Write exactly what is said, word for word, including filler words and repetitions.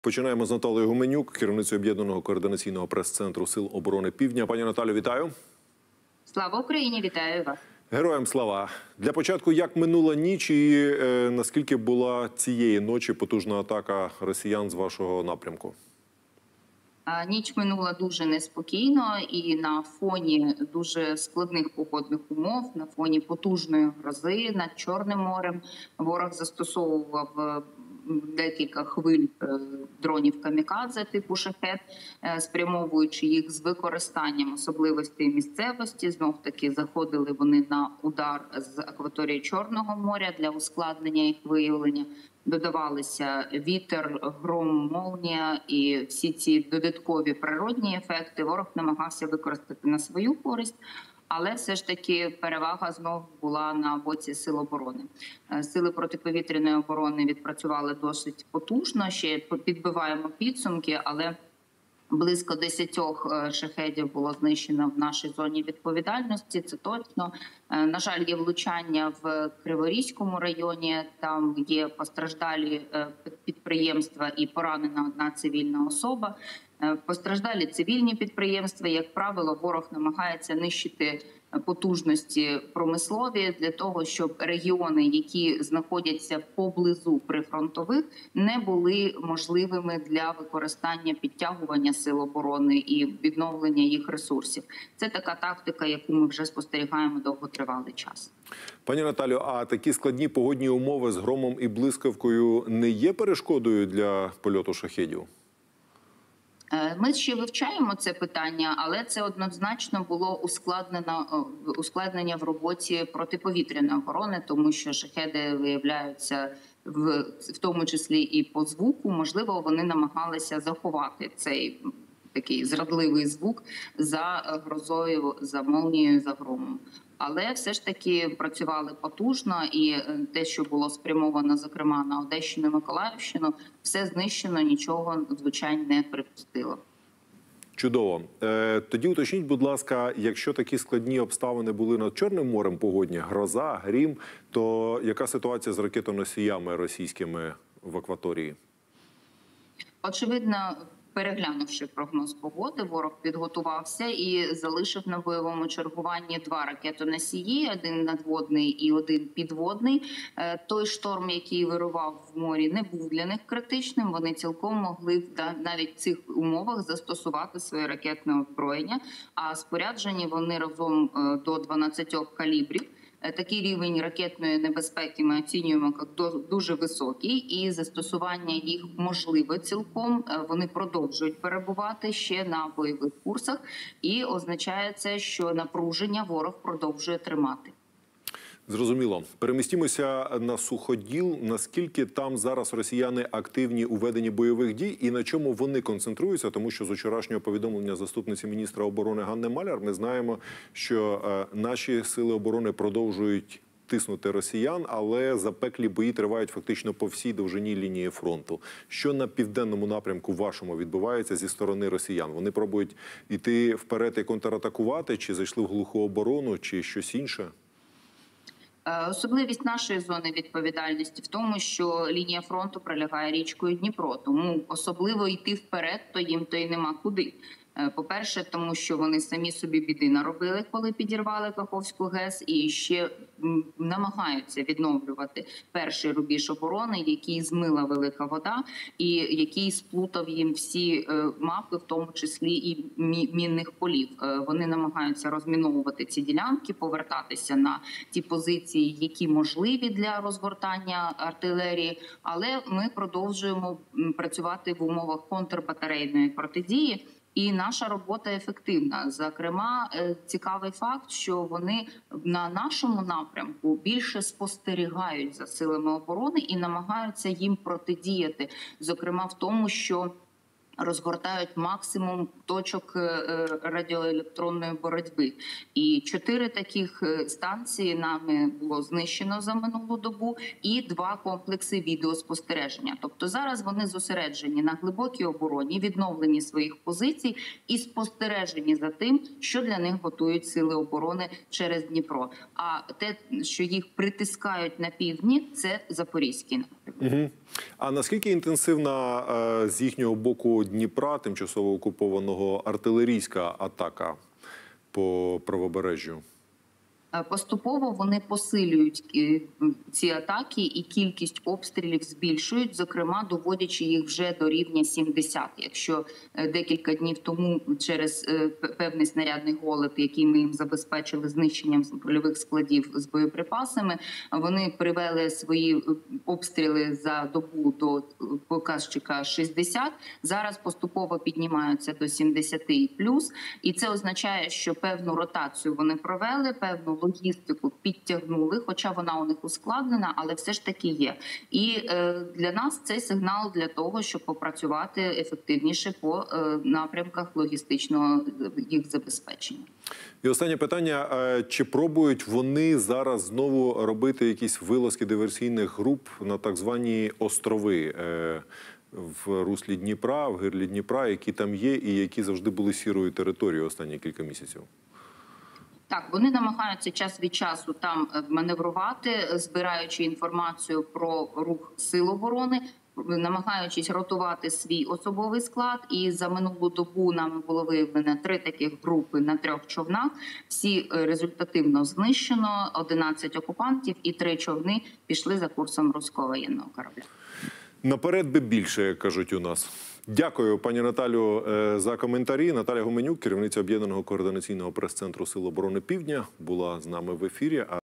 Починаємо з Наталії Гуменюк, керівницею Об'єднаного координаційного прес-центру Сил оборони Півдня. Пані Наталю, вітаю. Слава Україні, вітаю вас. Героям слава. Для початку, як минула ніч і е, наскільки була цієї ночі потужна атака росіян з вашого напрямку? Ніч минула дуже неспокійно і на фоні дуже складних погодних умов, на фоні потужної грози над Чорним морем ворог застосовував декілька хвиль дронів камікадзе типу «Шахед», спрямовуючи їх з використанням особливостей місцевості. Знов-таки заходили вони на удар з акваторії Чорного моря для ускладнення їх виявлення. Додавалися вітер, гром, молнія і всі ці додаткові природні ефекти ворог намагався використати на свою користь. Але все ж таки перевага знову була на боці Сил оборони. Сили протиповітряної оборони відпрацювали досить потужно, ще підбиваємо підсумки, але близько десятьох шахедів було знищено в нашій зоні відповідальності, це точно. На жаль, є влучання в Криворізькому районі, там є постраждалі підприємства і поранена одна цивільна особа. Постраждалі цивільні підприємства, як правило, ворог намагається нищити потужності промислові для того, щоб регіони, які знаходяться поблизу прифронтових, не були можливими для використання підтягування сил оборони і відновлення їх ресурсів. Це така тактика, яку ми вже спостерігаємо довготривалий час. Пані Наталю, а такі складні погодні умови з громом і блискавкою не є перешкодою для польоту шахедів? Ми ще вивчаємо це питання, але це однозначно було ускладнено, ускладнення в роботі протиповітряної оборони, тому що шахеди виявляються в, в тому числі і по звуку. Можливо, вони намагалися заховати цей такий зрадливий звук за грозою, за молнією, за громом. Але все ж таки працювали потужно, і те, що було спрямовано, зокрема, на Одещину і Миколаївщину, все знищено, нічого, звичайно, не припустило. Чудово. Е, тоді уточніть, будь ласка, якщо такі складні обставини були над Чорним морем погодні, гроза, грім, то яка ситуація з ракетоносіями російськими в акваторії? Очевидно, переглянувши прогноз погоди, ворог підготувався і залишив на бойовому чергуванні два ракетоносії, один надводний і один підводний. Той шторм, який вирував в морі, не був для них критичним. Вони цілком могли навіть в цих умовах застосувати своє ракетне озброєння, а споряджені вони разом до дванадцяти калібрів. Такий рівень ракетної небезпеки ми оцінюємо як дуже високий, і застосування їх можливе цілком. Вони продовжують перебувати ще на бойових курсах, і означає це, що напруження ворог продовжує тримати. Зрозуміло. Перемістімося на суходіл. Наскільки там зараз росіяни активні у веденні бойових дій і на чому вони концентруються? Тому що з вчорашнього повідомлення заступниці міністра оборони Ганни Маляр ми знаємо, що е, наші сили оборони продовжують тиснути росіян, але запеклі бої тривають фактично по всій довжині лінії фронту. Що на південному напрямку вашому відбувається зі сторони росіян? Вони пробують йти вперед і контратакувати, чи зайшли в глуху оборону, чи щось інше? Особливість нашої зони відповідальності в тому, що лінія фронту пролягає річкою Дніпро, тому особливо йти вперед, то їм то й нема куди. По-перше, тому що вони самі собі біди наробили, коли підірвали Каховську ГЕС, і ще намагаються відновлювати перший рубіж оборони, який змила велика вода, і який сплутав їм всі мапи, в тому числі і мінних полів. Вони намагаються розміновувати ці ділянки, повертатися на ті позиції, які можливі для розгортання артилерії, але ми продовжуємо працювати в умовах контрбатарейної протидії. І наша робота ефективна. Зокрема, цікавий факт, що вони на нашому напрямку більше спостерігають за силами оборони і намагаються їм протидіяти. Зокрема, в тому, що розгортають максимум точок радіоелектронної боротьби. І чотири таких станції нами було знищено за минулу добу, і два комплекси відеоспостереження. Тобто зараз вони зосереджені на глибокій обороні, відновленні своїх позицій і спостережені за тим, що для них готують сили оборони через Дніпро. А те, що їх притискають на півдні, це Запорізький напрямок. Угу. А наскільки інтенсивна е, з їхнього боку Дніпра, тимчасово окупованого, артилерійська атака по правобережжю? Поступово вони посилюють ці атаки і кількість обстрілів збільшують, зокрема доводячи їх вже до рівня сімдесят. Якщо декілька днів тому через певний снарядний голод, який ми їм забезпечили знищенням польових складів з боєприпасами, вони привели свої обстріли за добу до показчика шістдесят. Зараз поступово піднімаються до сімдесят і плюс. І це означає, що певну ротацію вони провели, певну логістику підтягнули, хоча вона у них ускладнена, але все ж таки є. І е, для нас це сигнал для того, щоб попрацювати ефективніше по е, напрямках логістичного їх забезпечення. І останнє питання. Чи пробують вони зараз знову робити якісь вилазки диверсійних груп на так звані острови е, в руслі Дніпра, в гирлі Дніпра, які там є і які завжди були сірою територією останні кілька місяців? Так, вони намагаються час від часу там маневрувати, збираючи інформацію про рух сил оборони, намагаючись ротувати свій особовий склад. І за минулу добу нами було виявлено три таких групи на трьох човнах. Всі результативно знищено, одинадцять окупантів і три човни пішли за курсом руського воєнного корабля. Наперед би більше, як кажуть у нас. Дякую, пані Наталю, за коментарі. Наталя Гуменюк, керівниця Об'єднаного координаційного прес-центру Сил оборони Півдня, була з нами в ефірі.